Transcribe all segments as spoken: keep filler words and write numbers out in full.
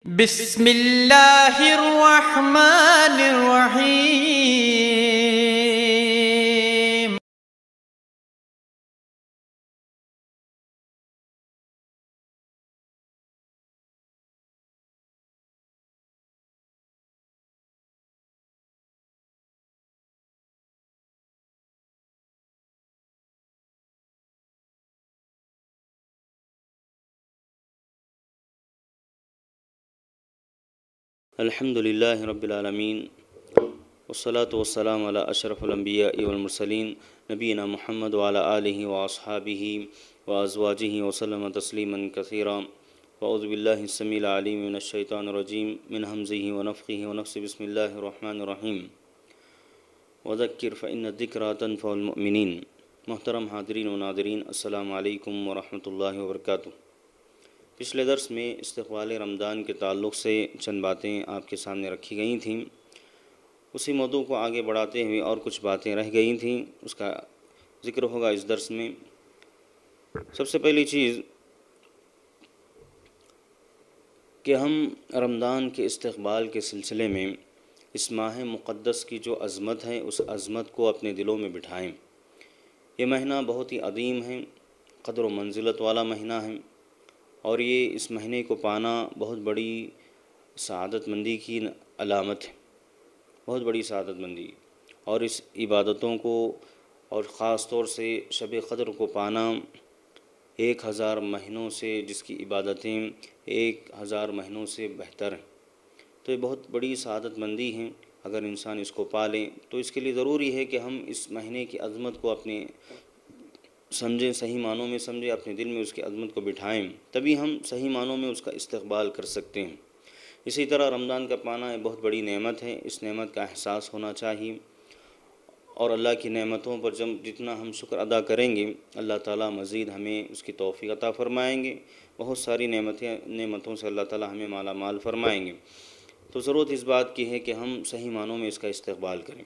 بسم اللہ الرحمن الرحیم۔ الحمد للہ رب العالمین والصلاة والسلام علی اشرف الانبیاء والمرسلین نبینا محمد وعلی آلہ واصحابہ وازواجہ وسلم تسلیما کثیرا۔ واعوذ باللہ السمیع العلیم من الشیطان الرجیم من ہمزہ ونفخہ ونفثہ۔ بسم اللہ الرحمن الرحیم۔ وذکر فإن الذکریٰ تنفع المؤمنین۔ محترم حاضرین و ناظرین، السلام علیکم ورحمۃ اللہ وبرکاتہ۔ پچھلے درس میں استقبال رمضان کے تعلق سے چند باتیں آپ کے سامنے رکھی گئی تھیں، اسی موضوع کو آگے بڑھاتے ہوئے اور کچھ باتیں رہ گئی تھیں، اس کا ذکر ہوگا اس درس میں۔ سب سے پہلی چیز کہ ہم رمضان کے استقبال کے سلسلے میں اس ماہ مقدس کی جو عظمت ہے اس عظمت کو اپنے دلوں میں بٹھائیں۔ یہ مہینہ بہت ہی عظیم ہے، قدر و منزلت والا مہینہ ہے، اور یہ اس مہینے کو پانا بہت بڑی سعادت مندی کی علامت ہے، بہت بڑی سعادت مندی۔ اور اس عبادتوں کو اور خاص طور سے شب قدر کو پانا ایک ہزار مہینوں سے، جس کی عبادتیں ایک ہزار مہینوں سے بہتر ہیں، تو یہ بہت بڑی سعادت مندی ہے۔ اگر انسان اس کو پا لیں تو اس کے لیے ضروری ہے کہ ہم اس مہینے کی عظمت کو اپنے سمجھیں، صحیح معنوں میں سمجھیں، اپنے دل میں اس کی عظمت کو بٹھائیں، تبھی ہم صحیح معنوں میں اس کا استقبال کر سکتے ہیں۔ اسی طرح رمضان کا پانا ایک بہت بڑی نعمت ہے، اس نعمت کا احساس ہونا چاہیے، اور اللہ کی نعمتوں پر جب جتنا ہم شکر ادا کریں گے اللہ تعالیٰ مزید ہمیں اس کی توفیق عطا فرمائیں گے، بہت ساری نعمتیں نعمتوں سے اللہ تعالیٰ ہمیں مالا مال فرمائیں گے۔ تو ضرورت اس بات کی ہے کہ ہم صحیح معنوں میں اس کا استقبال کریں۔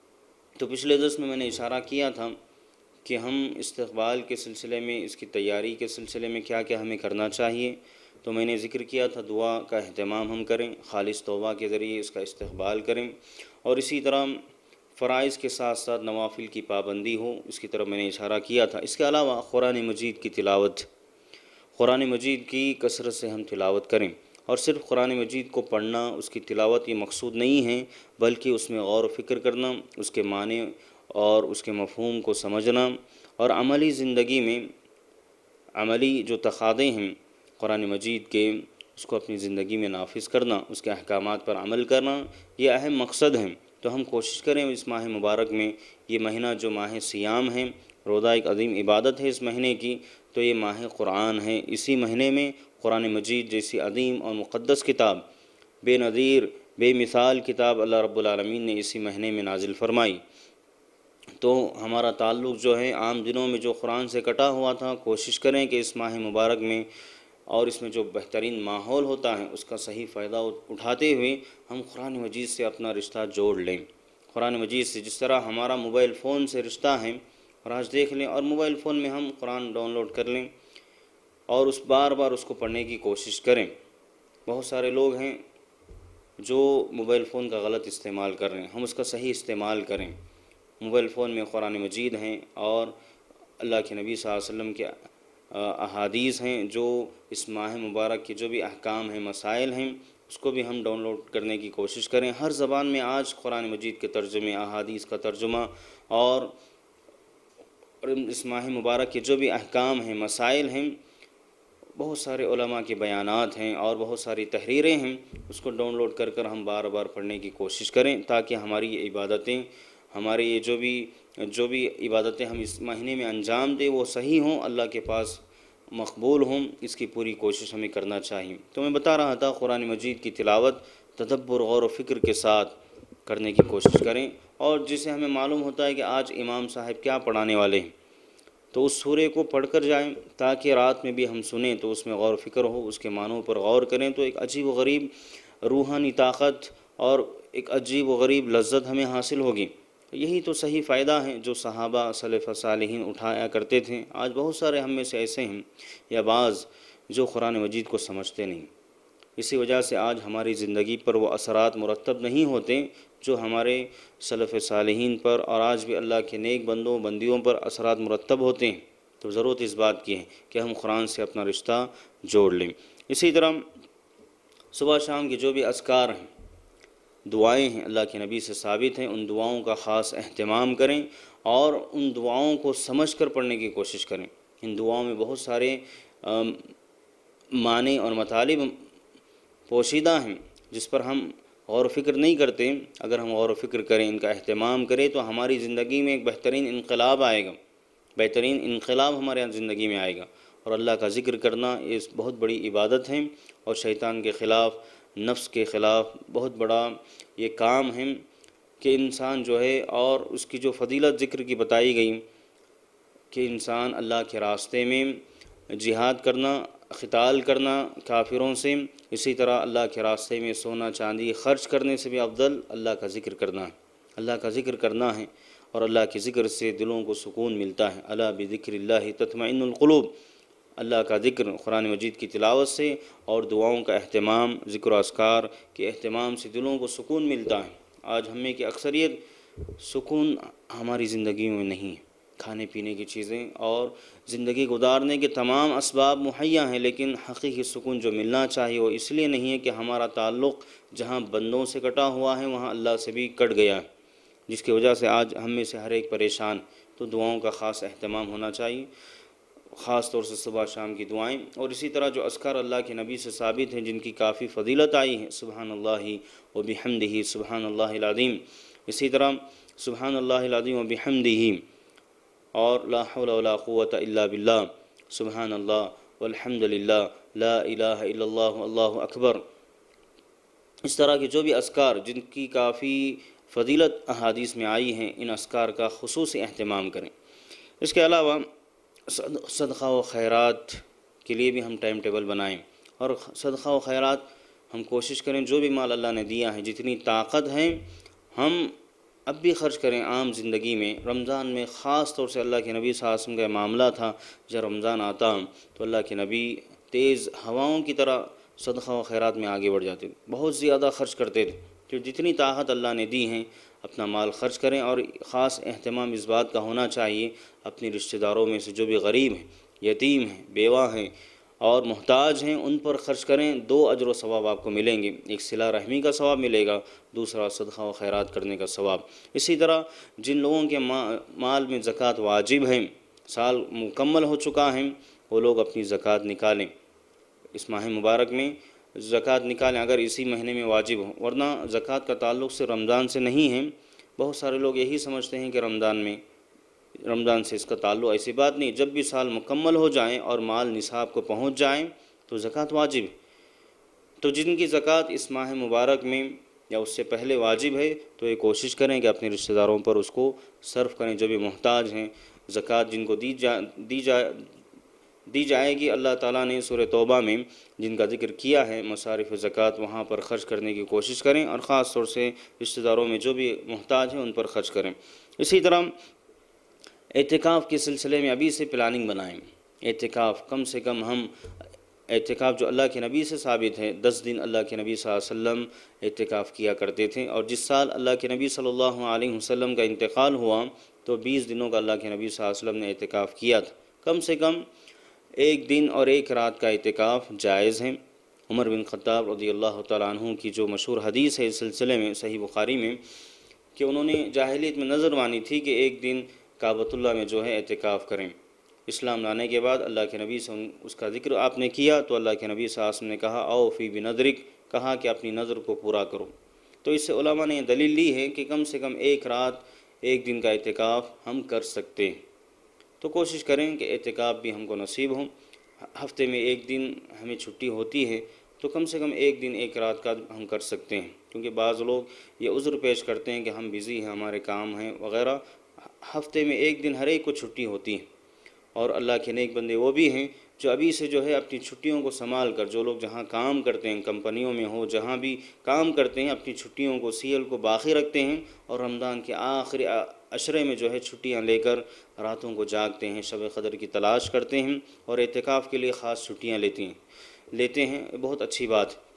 تو پچھلے درس میں میں نے اشارہ کیا تھا کہ ہم استقبال کے سلسلے میں، اس کی تیاری کے سلسلے میں کیا کیا ہمیں کرنا چاہیے۔ تو میں نے ذکر کیا تھا دعا کا اہتمام ہم کریں، خالص توبہ کے ذریعے اس کا استقبال کریں، اور اسی طرح فرائض کے ساتھ ساتھ نوافل کی پابندی ہو، اس کی طرف میں نے اشارہ کیا تھا۔ اس کے علاوہ قرآن مجید کی تلاوت، قرآن مجید کی کثرت سے ہم تلاوت کریں، اور صرف قرآن مجید کو پڑھنا، اس کی تلاوت یہ مقصود نہیں ہے، بلکہ اس میں غور و فکر کرنا، اس کے معنی اور اس کے مفہوم کو سمجھنا، اور عملی زندگی میں عملی جو تقاضے ہیں قرآن مجید کے، اس کو اپنی زندگی میں نافذ کرنا، اس کے احکامات پر عمل کرنا، یہ اہم مقصد ہیں۔ تو ہم کوشش کریں اس ماہ مبارک میں، یہ مہینہ جو ماہ سیام ہے، روزہ ایک عظیم عبادت ہے اس مہینے کی، تو یہ ماہ قرآن ہے۔ اسی مہینے میں قرآن مجید جیسی عظیم اور مقدس کتاب، بے نظیر بے مثال کتاب اللہ رب العالمین نے اسی مہینے میں نازل فرمائی۔ تو ہمارا تعلق جو ہے عام دنوں میں جو قرآن سے کٹا ہوا تھا، کوشش کریں کہ اس ماہ مبارک میں اور اس میں جو بہترین ماحول ہوتا ہے اس کا صحیح فائدہ اٹھاتے ہوئے ہم قرآن مجید سے اپنا رشتہ جوڑ لیں۔ قرآن مجید سے جس طرح ہمارا موبائل فون سے رشتہ ہے، اور آج دیکھ لیں، اور موبائل فون میں ہم قرآن ڈاؤن لوڈ کر لیں اور اس بار بار اس کو پڑھنے کی کوشش کریں۔ بہت سارے لوگ ہیں جو موبائل فون کا غلط استعمال کر رہے ہیں، ہم اس کا صحیح استعمال کریں۔ موبائل فون میں قرآن مجید ہیں اور اللہ کے نبی صلی اللہ علیہ وسلم کے احادیث ہیں، جو اس ماہ مبارک کے جو بھی احکام ہیں، مسائل ہیں، اس کو بھی ہم ڈاؤن لوڈ کرنے کی کوشش کریں۔ ہر زبان میں آج قرآن مجید کے ترجمے، احادیث کا ترجمہ، اور اس ماہ مبارک کے جو بھی احکام ہیں، مسائل ہیں، بہت سارے علماء کے بیانات ہیں اور بہت ساری تحریریں ہیں، اس کو ڈاؤن لوڈ کر کر ہم بار بار پڑھنے کی کوشش کریں، تاکہ ہماری یہ عبادتیں، ہمارے یہ جو بھی جو بھی عبادتیں ہم اس مہینے میں انجام دیں وہ صحیح ہوں، اللہ کے پاس مقبول ہوں، اس کی پوری کوشش ہمیں کرنا چاہیے۔ تو میں بتا رہا تھا قرآن مجید کی تلاوت تدبر، غور و فکر کے ساتھ کرنے کی کوشش کریں، اور جسے ہمیں معلوم ہوتا ہے کہ آج امام صاحب کیا پڑھانے والے ہیں تو اس سورے کو پڑھ کر جائیں، تاکہ رات میں بھی ہم سنیں تو اس میں غور و فکر ہو، اس کے معنوں پر غور کریں، تو ایک عجیب و غریب روحانی طاقت اور ایک عجیب و غریب لذت ہمیں حاصل ہوگی۔ یہی تو صحیح فائدہ ہے جو صحابہ سلف صالحین اٹھایا کرتے تھے۔ آج بہت سارے ہم میں سے ایسے ہیں یا بعض جو قرآن مجید کو سمجھتے نہیں، اسی وجہ سے آج ہماری زندگی پر وہ اثرات مرتب نہیں ہوتے جو ہمارے سلف صالحین پر اور آج بھی اللہ کے نیک بندوں بندیوں پر اثرات مرتب ہوتے ہیں۔ تو ضرورت اس بات کی ہے کہ ہم قرآن سے اپنا رشتہ جوڑ لیں۔ اسی طرح صبح شام کے جو بھی اذکار ہیں، دعائیں ہیں، اللہ کے نبی سے ثابت ہیں، ان دعاؤں کا خاص اہتمام کریں اور ان دعاؤں کو سمجھ کر پڑھنے کی کوشش کریں۔ ان دعاؤں میں بہت سارے معنی اور مطالب پوشیدہ ہیں جس پر ہم غور و فکر نہیں کرتے۔ اگر ہم غور و فکر کریں، ان کا اہتمام کریں تو ہماری زندگی میں ایک بہترین انقلاب آئے گا، بہترین انقلاب ہمارے یہاں زندگی میں آئے گا۔ اور اللہ کا ذکر کرنا یہ بہت بڑی عبادت ہے اور شیطان کے خلاف، نفس کے خلاف بہت بڑا یہ کام ہے کہ انسان جو ہے، اور اس کی جو فضیلت ذکر کی بتائی گئی کہ انسان اللہ کے راستے میں جہاد کرنا، قتال کرنا کافروں سے، اسی طرح اللہ کے راستے میں سونا چاندی خرچ کرنے سے بھی افضل اللہ کا ذکر کرنا ہے، اللہ کا ذکر کرنا ہے۔ اور اللہ کے ذکر سے دلوں کو سکون ملتا ہے۔ الا بذکر اللہ تطمئن القلوب، اللہ کا ذکر قرآن مجید کی تلاوت سے اور دعاؤں کا اہتمام، ذکر و اذکار کے اہتمام سے دلوں کو سکون ملتا ہے۔ آج ہم میں کی اکثریت سکون ہماری زندگی میں نہیں ہے۔ کھانے پینے کی چیزیں اور زندگی گزارنے کے تمام اسباب مہیا ہیں، لیکن حقیقی سکون جو ملنا چاہیے وہ اس لیے نہیں ہے کہ ہمارا تعلق جہاں بندوں سے کٹا ہوا ہے وہاں اللہ سے بھی کٹ گیا ہے، جس کی وجہ سے آج ہم میں سے ہر ایک پریشان۔ تو دعاؤں کا خاص اہتمام ہونا چاہیے، خاص طور سے صبح شام کی دعائیں، اور اسی طرح جو اذکار اللہ کے نبی سے ثابت ہیں جن کی کافی فضیلت آئی ہے، سبحان اللہ و بحمدہ، سبحان اللہ العظیم، اسی طرح سبحان اللہ العظیم و بحمدہ، اور لا حول ولا قوت الا باللہ، سبحان اللہ والحمد للہ، لا الہ الا اللہ، اللہ اکبر۔ اس طرح کے جو بھی اذکار جن کی کافی فضیلت احادیث میں آئی ہیں، ان اذکار کا خصوصی اہتمام کریں۔ اس کے علاوہ صدقہ و خیرات کے لیے بھی ہم ٹائم ٹیبل بنائیں، اور صدقہ و خیرات ہم کوشش کریں جو بھی مال اللہ نے دیا ہے، جتنی طاقت ہے ہم اب بھی خرچ کریں عام زندگی میں۔ رمضان میں خاص طور سے اللہ کے نبی صلی اللہ علیہ وسلم کا معاملہ تھا، جب رمضان آتا تو اللہ کے نبی تیز ہواؤں کی طرح صدقہ و خیرات میں آگے بڑھ جاتے تھے، بہت زیادہ خرچ کرتے تھے۔ کہ جتنی طاقت اللہ نے دی ہیں اپنا مال خرچ کریں، اور خاص اہتمام اس بات کا ہونا چاہیے اپنے رشتہ داروں میں سے جو بھی غریب ہیں، یتیم ہیں، بیوہ ہیں اور محتاج ہیں، ان پر خرچ کریں۔ دو اجر و ثواب آپ کو ملیں گے، ایک صلہ رحمی کا ثواب ملے گا، دوسرا صدقہ و خیرات کرنے کا ثواب۔ اسی طرح جن لوگوں کے مال میں زکوٰۃ واجب ہے، سال مکمل ہو چکا ہے، وہ لوگ اپنی زکوٰۃ نکالیں، اس ماہ مبارک میں زکوٰۃ نکالیں اگر اسی مہینے میں واجب ہو، ورنہ زکوٰۃ کا تعلق سے رمضان سے نہیں ہے۔ بہت سارے لوگ یہی سمجھتے ہیں کہ رمضان میں رمضان سے اس کا تعلق، ایسی بات نہیں۔ جب بھی سال مکمل ہو جائیں اور مال نصاب کو پہنچ جائیں تو زکوٰۃ واجب ہے۔ تو جن کی زکوٰۃ اس ماہ مبارک میں یا اس سے پہلے واجب ہے تو یہ کوشش کریں کہ اپنے رشتہ داروں پر اس کو صرف کریں، جو بھی محتاج ہیں۔ زکوٰۃ جن کو دی جا دی جائے دی جائے گی، اللہ تعالیٰ نے سورہ توبہ میں جن کا ذکر کیا ہے مصارف زکوٰۃ، وہاں پر خرچ کرنے کی کوشش کریں، اور خاص طور سے رشتہ داروں میں جو بھی محتاج ہیں ان پر خرچ کریں۔ اسی طرح اعتکاف کے سلسلے میں ابھی سے پلاننگ بنائیں۔ اعتکاف کم سے کم ہم اعتکاف جو اللہ کے نبی سے ثابت ہے، دس دن اللہ کے نبی صلی اللہ علیہ وسلم اعتکاف کیا کرتے تھے، اور جس سال اللہ کے نبی صلی اللہ علیہ وسلم کا انتقال ہوا تو بیس دنوں کا اللہ کے نبی صلی اللہ علیہ وسلم نے اعتکاف کیا تھا۔ کم سے کم ایک دن اور ایک رات کا اعتکاف جائز ہے۔ عمر بن خطاب رضی اللہ تعالیٰ عنہ کی جو مشہور حدیث ہے اس سلسلے میں صحیح بخاری میں، کہ انہوں نے جاہلیت میں نظر مانی تھی کہ ایک دن کعبۃ اللہ میں جو ہے اعتکاف کریں۔ اسلام لانے کے بعد اللہ کے نبی سے اس کا ذکر آپ نے کیا تو اللہ کے نبی صلی اللہ علیہ وسلم نے کہا او فی بنظرک، کہا کہ اپنی نظر کو پورا کرو۔ تو اس سے علماء نے یہ دلیل لی ہے کہ کم سے کم ایک رات ایک دن کا اعتکاف ہم کر سکتے ہیں۔ تو کوشش کریں کہ اعتکاف بھی ہم کو نصیب ہوں۔ ہفتے میں ایک دن ہمیں چھٹی ہوتی ہے تو کم سے کم ایک دن ایک رات کا ہم کر سکتے ہیں، کیونکہ بعض لوگ یہ عذر پیش کرتے ہیں کہ ہم بزی ہیں، ہمارے کام ہیں وغیرہ۔ ہفتے میں ایک دن ہر ایک کو چھٹی ہوتی ہے، اور اللہ کے نیک بندے وہ بھی ہیں جو ابھی سے جو ہے اپنی چھٹیوں کو سنبھال کر، جو لوگ جہاں کام کرتے ہیں، کمپنیوں میں ہو، جہاں بھی کام کرتے ہیں، اپنی چھٹیوں کو سی ایل کو باقی رکھتے ہیں، اور رمضان کے آخری عشرے میں جو ہے چھٹیاں لے کر راتوں کو جاگتے ہیں، شب قدر کی تلاش کرتے ہیں، اور اعتکاف کے لیے خاص چھٹیاں لیتے ہیں لیتے ہیں بہت اچھی بات۔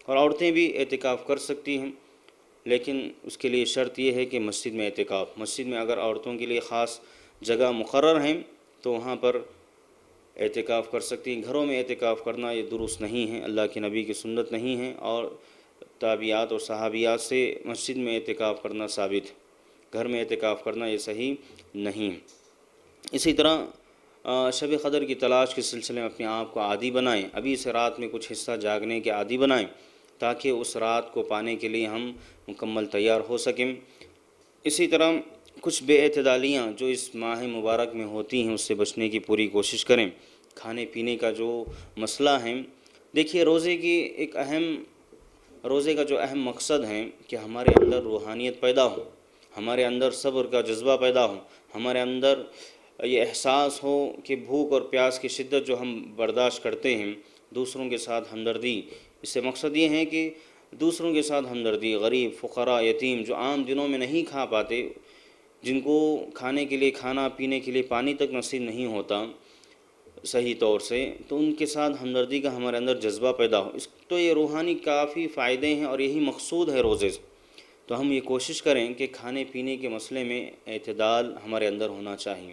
اور عورتیں بھی اعتکاف کر سکتی ہیں، لیکن اس کے لیے شرط یہ ہے کہ مسجد میں اعتکاف، مسجد میں اگر عورتوں کے لیے خاص جگہ مقرر ہیں تو وہاں پر اعتکاف کر سکتی ہیں۔ گھروں میں اعتکاف کرنا یہ درست نہیں ہے، اللہ کے نبی کی سنت نہیں ہے، اور تابعات اور صحابیات سے مسجد میں اعتکاف کرنا ثابت ہے، گھر میں اعتکاف کرنا یہ صحیح نہیں۔ اسی طرح شب قدر کی تلاش کے سلسلے میں اپنے آپ کو عادی بنائیں، ابھی سے رات میں کچھ حصہ جاگنے کے عادی بنائیں تاکہ اس رات کو پانے کے لیے ہم مکمل تیار ہو سکیں۔ اسی طرح کچھ بے اعتدالیاں جو اس ماہ مبارک میں ہوتی ہیں اس سے بچنے کی پوری کوشش کریں۔ کھانے پینے کا جو مسئلہ ہے، دیکھیے روزے کی ایک اہم روزے کا جو اہم مقصد ہے کہ ہمارے اندر روحانیت پیدا ہو، ہمارے اندر صبر کا جذبہ پیدا ہو، ہمارے اندر یہ احساس ہو کہ بھوک اور پیاس کی شدت جو ہم برداشت کرتے ہیں، دوسروں کے ساتھ ہمدردی، اس سے مقصد یہ ہے کہ دوسروں کے ساتھ ہمدردی، غریب، فقراء، یتیم جو عام دنوں میں نہیں کھا پاتے، جن کو کھانے کے لیے کھانا، پینے کے لیے پانی تک نصیب نہیں ہوتا صحیح طور سے، تو ان کے ساتھ ہمدردی کا ہمارے اندر جذبہ پیدا ہو، اس تو یہ روحانی کافی فائدے ہیں اور یہی مقصود ہے روزے سے۔ تو ہم یہ کوشش کریں کہ کھانے پینے کے مسئلے میں اعتدال ہمارے اندر ہونا چاہیے۔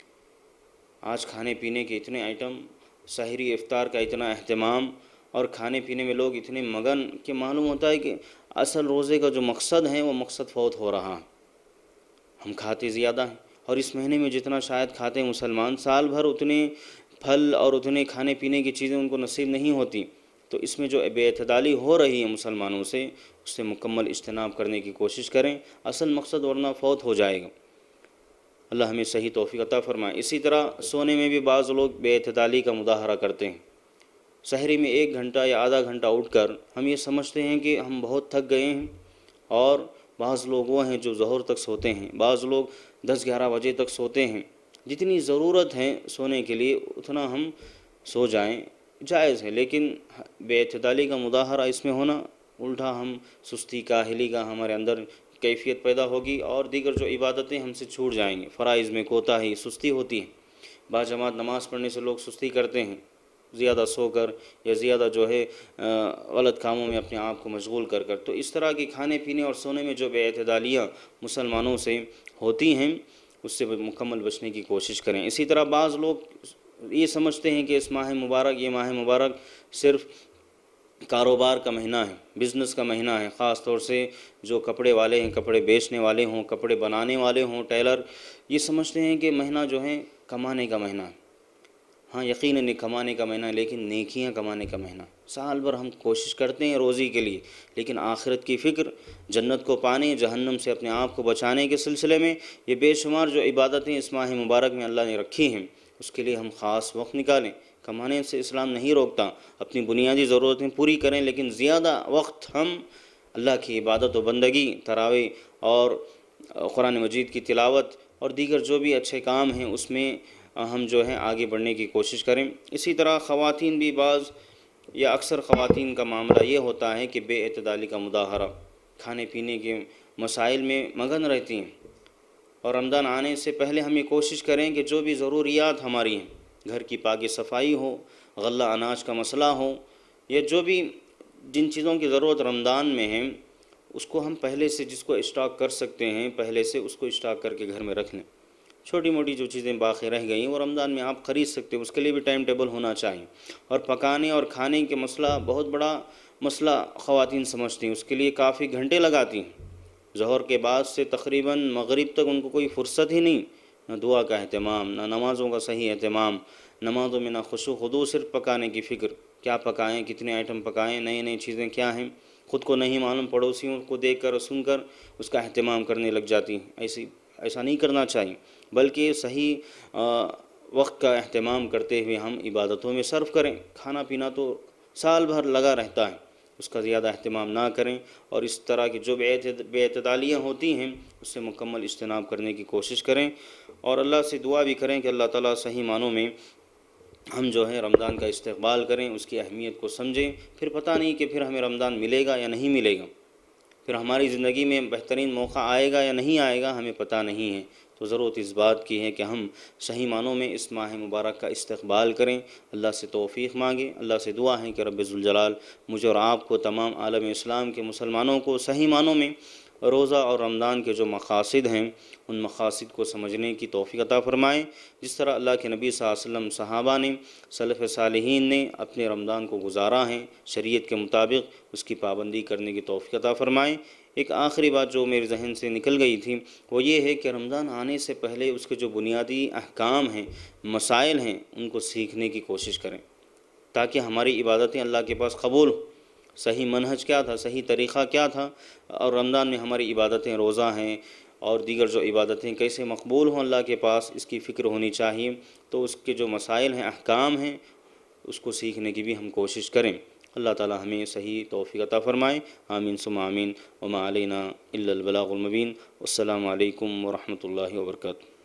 آج کھانے پینے کے اتنے آئٹم، سحری افطار کا اتنا اہتمام، اور کھانے پینے میں لوگ اتنے مگن کہ معلوم ہوتا ہے کہ اصل روزے کا جو مقصد ہے وہ مقصد فوت ہو رہا ہے۔ ہم کھاتے زیادہ ہیں، اور اس مہینے میں جتنا شاید کھاتے ہیں مسلمان، سال بھر اتنے پھل اور اتنے کھانے پینے کی چیزیں ان کو نصیب نہیں ہوتی۔ تو اس میں جو بے اعتدالی ہو رہی ہے مسلمانوں سے، اس سے مکمل اجتناب کرنے کی کوشش کریں، اصل مقصد ورنہ فوت ہو جائے گا۔ اللہ ہمیں صحیح توفیق عطا فرمائے۔ اسی طرح سونے میں بھی بعض لوگ بے اعتدالی کا مظاہرہ کرتے ہیں۔ سحری میں ایک گھنٹہ یا آدھا گھنٹہ اٹھ کر ہم یہ سمجھتے ہیں کہ ہم بہت تھک گئے ہیں، اور بعض لوگ وہ ہیں جو ظہر تک سوتے ہیں، بعض لوگ دس گیارہ بجے تک سوتے ہیں۔ جتنی ضرورت ہے سونے کے لیے اتنا ہم سو جائیں، جائز ہے، لیکن بے اعتدالی کا مظاہرہ اس میں ہونا، الٹا ہم سستی کاہلی کا ہمارے اندر کیفیت پیدا ہوگی، اور دیگر جو عبادتیں ہم سے چھوٹ جائیں گے، فرائض میں کوتاہی، سستی ہوتی ہے۔ باجماعت نماز پڑھنے سے لوگ سستی کرتے ہیں، زیادہ سو کر یا زیادہ جو ہے غلط کاموں میں اپنے آپ کو مشغول کر کر۔ تو اس طرح کی کھانے پینے اور سونے میں جو بے اعتدالیاں مسلمانوں سے ہوتی ہیں اس سے مکمل بچنے کی کوشش کریں۔ اسی طرح بعض لوگ یہ سمجھتے ہیں کہ اس ماہ مبارک یہ ماہ مبارک صرف کاروبار کا مہینہ ہے، بزنس کا مہینہ ہے، خاص طور سے جو کپڑے والے ہیں، کپڑے بیچنے والے ہوں، کپڑے بنانے والے ہوں، ٹیلر، یہ سمجھتے ہیں کہ مہینہ جو ہے کمانے کا مہینہ ہے۔ ہاں یقیناً کمانے کا مہینہ، لیکن نیکیاں کمانے کا مہینہ۔ سال بھر ہم کوشش کرتے ہیں روزی کے لیے، لیکن آخرت کی فکر، جنت کو پانے، جہنم سے اپنے آپ کو بچانے کے سلسلے میں یہ بے شمار جو عبادتیں اس ماہ مبارک میں اللہ نے رکھی ہیں، اس کے لیے ہم خاص وقت نکالیں۔ کمانے سے اسلام نہیں روکتا، اپنی بنیادی ضرورتیں پوری کریں، لیکن زیادہ وقت ہم اللہ کی عبادت و بندگی، تراویح اور قرآن مجید کی تلاوت اور دیگر جو بھی اچھے کام ہیں اس میں ہم جو ہے آگے بڑھنے کی کوشش کریں۔ اسی طرح خواتین بھی بعض یا اکثر خواتین کا معاملہ یہ ہوتا ہے کہ بے اعتدالی کا مظاہرہ، کھانے پینے کے مسائل میں مگن رہتی ہیں، اور رمضان آنے سے پہلے ہم یہ کوشش کریں کہ جو بھی ضروریات ہماری ہیں، گھر کی پاکی صفائی ہو، غلہ اناج کا مسئلہ ہو، یا جو بھی جن چیزوں کی ضرورت رمضان میں ہے اس کو ہم پہلے سے جس کو اسٹاک کر سکتے ہیں پہلے سے اس کو اسٹاک کر کے گھر میں رکھ لیں۔ چھوٹی موٹی جو چیزیں باقی رہ گئی ہیں وہ رمضان میں آپ خرید سکتے ہیں، اس کے لیے بھی ٹائم ٹیبل ہونا چاہیے۔ اور پکانے اور کھانے کے مسئلہ بہت بڑا مسئلہ خواتین سمجھتی ہیں، اس کے لیے کافی گھنٹے لگاتی ہیں، ظہر کے بعد سے تقریباً مغرب تک ان کو کوئی فرصت ہی نہیں، نہ دعا کا اہتمام، نہ نمازوں کا صحیح اہتمام، نمازوں میں نہ خشوع و خضوع، صرف پکانے کی فکر، کیا پکائیں، کتنے آئٹم پکائیں، نئی نئی چیزیں کیا ہیں، خود کو نہیں معلوم، پڑوسیوں کو دیکھ کر اور سن کر اس کا اہتمام کرنے لگ جاتی ہیں۔ ایسی ایسا نہیں کرنا چاہیے، بلکہ صحیح وقت کا اہتمام کرتے ہوئے ہم عبادتوں میں صرف کریں۔ کھانا پینا تو سال بھر لگا رہتا ہے، اس کا زیادہ اہتمام نہ کریں، اور اس طرح کی جو بے اعتدالیاں ہوتی ہیں اس سے مکمل اجتناب کرنے کی کوشش کریں، اور اللہ سے دعا بھی کریں کہ اللہ تعالیٰ صحیح معنوں میں ہم جو ہے رمضان کا استقبال کریں، اس کی اہمیت کو سمجھیں۔ پھر پتہ نہیں کہ پھر ہمیں رمضان ملے گا یا نہیں ملے گا، پھر ہماری زندگی میں بہترین موقع آئے گا یا نہیں آئے گا ہمیں پتہ نہیں ہے، تو ضرورت اس بات کی ہے کہ ہم صحیح معنوں میں اس ماہ مبارک کا استقبال کریں، اللہ سے توفیق مانگیں، اللہ سے دعا ہے کہ رب ذوالجلال مجھے اور آپ کو، تمام عالم اسلام کے مسلمانوں کو صحیح معنوں میں روزہ اور رمضان کے جو مقاصد ہیں ان مقاصد کو سمجھنے کی توفیق عطا فرمائیں، جس طرح اللہ کے نبی صلی اللہ علیہ وسلم، صحابہ نے، سلف صالحین نے اپنے رمضان کو گزارا ہے، شریعت کے مطابق اس کی پابندی کرنے کی توفیق عطا فرمائیں۔ ایک آخری بات جو میرے ذہن سے نکل گئی تھی وہ یہ ہے کہ رمضان آنے سے پہلے اس کے جو بنیادی احکام ہیں، مسائل ہیں، ان کو سیکھنے کی کوشش کریں تاکہ ہماری عبادتیں اللہ کے پاس قبول ہوں۔ صحیح منہج کیا تھا، صحیح طریقہ کیا تھا، اور رمضان میں ہماری عبادتیں، روزہ ہیں اور دیگر جو عبادتیں کیسے مقبول ہوں اللہ کے پاس، اس کی فکر ہونی چاہیے۔ تو اس کے جو مسائل ہیں، احکام ہیں، اس کو سیکھنے کی بھی ہم کوشش کریں۔ اللہ تعالی ہمیں صحیح توفیق عطا فرمائے، آمین ثم آمین، وما علینا الا البلاغ المبین۔ السلام علیکم ورحمۃ اللہ وبرکاتہ۔